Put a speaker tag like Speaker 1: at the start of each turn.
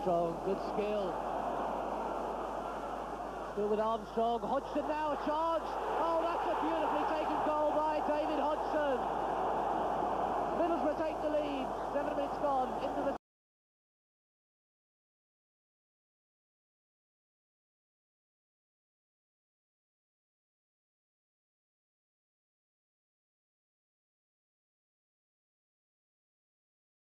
Speaker 1: Armstrong, good skill. Still with Armstrong, Hodgson now, a charge. Oh, that's a beautifully taken goal by David Hodgson. Middlesbrough take the lead.